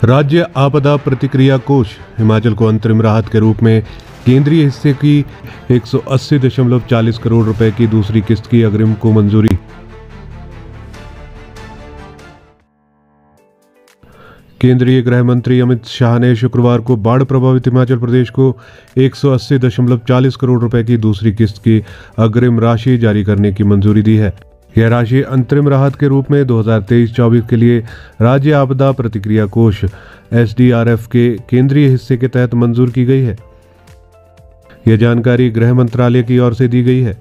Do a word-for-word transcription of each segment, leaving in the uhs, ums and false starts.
राज्य आपदा प्रतिक्रिया कोष हिमाचल को अंतरिम राहत के रूप में केंद्रीय हिस्से की एक सौ अस्सी दशमलव चालीस करोड़ रुपए की दूसरी किस्त की अग्रिम को मंजूरी। केंद्रीय गृह मंत्री अमित शाह ने शुक्रवार को बाढ़ प्रभावित हिमाचल प्रदेश को एक सौ अस्सी दशमलव चालीस करोड़ रुपए की दूसरी किस्त की अग्रिम राशि जारी करने की मंजूरी दी है। यह राशि अंतरिम राहत के रूप में दो हज़ार तेईस चौबीस के लिए राज्य आपदा प्रतिक्रिया कोष एस डी आर एफ के केंद्रीय हिस्से के तहत मंजूर की गई है। यह जानकारी गृह मंत्रालय की ओर से दी गई है।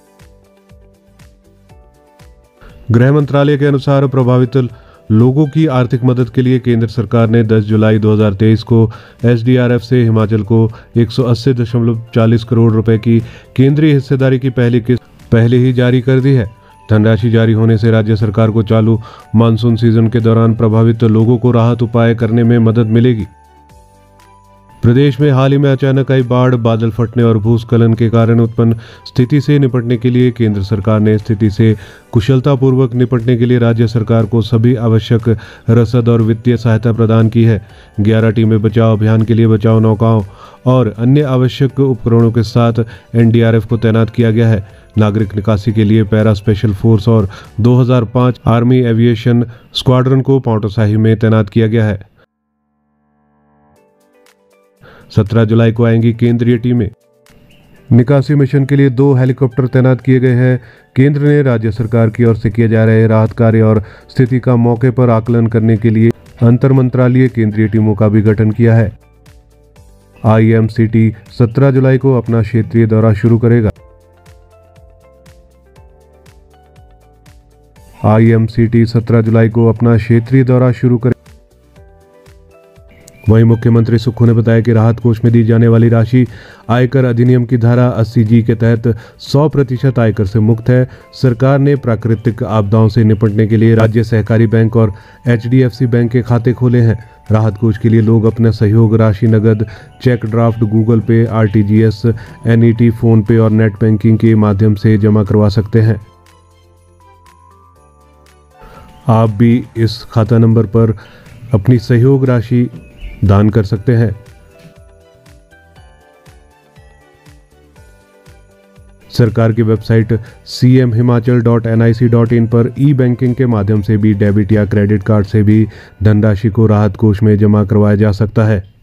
गृह मंत्रालय के अनुसार प्रभावित लोगों की आर्थिक मदद के लिए केंद्र सरकार ने दस जुलाई दो हज़ार तेईस को एस डी आर एफ से हिमाचल को एक सौ अस्सी दशमलव चालीस करोड़ रुपए की केंद्रीय हिस्सेदारी की पहली किस्त पहले ही जारी कर दी है। धनराशि जारी होने से राज्य सरकार को चालू मानसून सीजन के दौरान प्रभावित लोगों को राहत उपाय करने में मदद मिलेगी। प्रदेश में हाल ही में अचानक आई बाढ़, बादल फटने और भूस्खलन के कारण उत्पन्न स्थिति से निपटने के लिए केंद्र सरकार ने स्थिति से कुशलतापूर्वक निपटने के लिए राज्य सरकार को सभी आवश्यक रसद और वित्तीय सहायता प्रदान की है। ग्यारह टीमें बचाव अभियान के लिए बचाव नौकाओं और अन्य आवश्यक उपकरणों के साथ एन डी आर एफ को तैनात किया गया है। नागरिक निकासी के लिए पैरा स्पेशल फोर्स और दो हज़ार पाँच आर्मी एविएशन स्क्वाड्रन को पांवटा साहिब में तैनात किया गया है। सत्रह जुलाई को आएंगी केंद्रीय टीमें। निकासी मिशन के लिए दो हेलीकॉप्टर तैनात किए गए हैं। केंद्र ने राज्य सरकार की ओर से किए जा रहे राहत कार्य और स्थिति का मौके पर आकलन करने के लिए अंतर मंत्रालयीय केंद्रीय टीमों का भी गठन किया है। आई एम सी टी सत्रह जुलाई को अपना क्षेत्रीय दौरा शुरू करेगा। आई एम सी टी सत्रह जुलाई को अपना क्षेत्रीय दौरा शुरू करेगा। वहीं मुख्यमंत्री सुक्खू ने बताया कि राहत कोष में दी जाने वाली राशि आयकर अधिनियम की धारा अस्सी जी के तहत सौ प्रतिशत आयकर से मुक्त है। सरकार ने प्राकृतिक आपदाओं से निपटने के लिए राज्य सहकारी बैंक और H D F C bank के खाते खोले हैं। राहत कोष के लिए लोग अपना सहयोग राशि नगद, cheque draft, Google pay, R T G S, N E T, phone pay और नेट बैंकिंग के माध्यम से जमा करवा सकते हैं। आप भी इस खाता नंबर पर अपनी सहयोग राशि दान कर सकते हैं। सरकार की website C M Himachal dot N I C dot in पर ई बैंकिंग के माध्यम से भी डेबिट या क्रेडिट कार्ड से भी धनराशि को राहत कोष में जमा करवाया जा सकता है।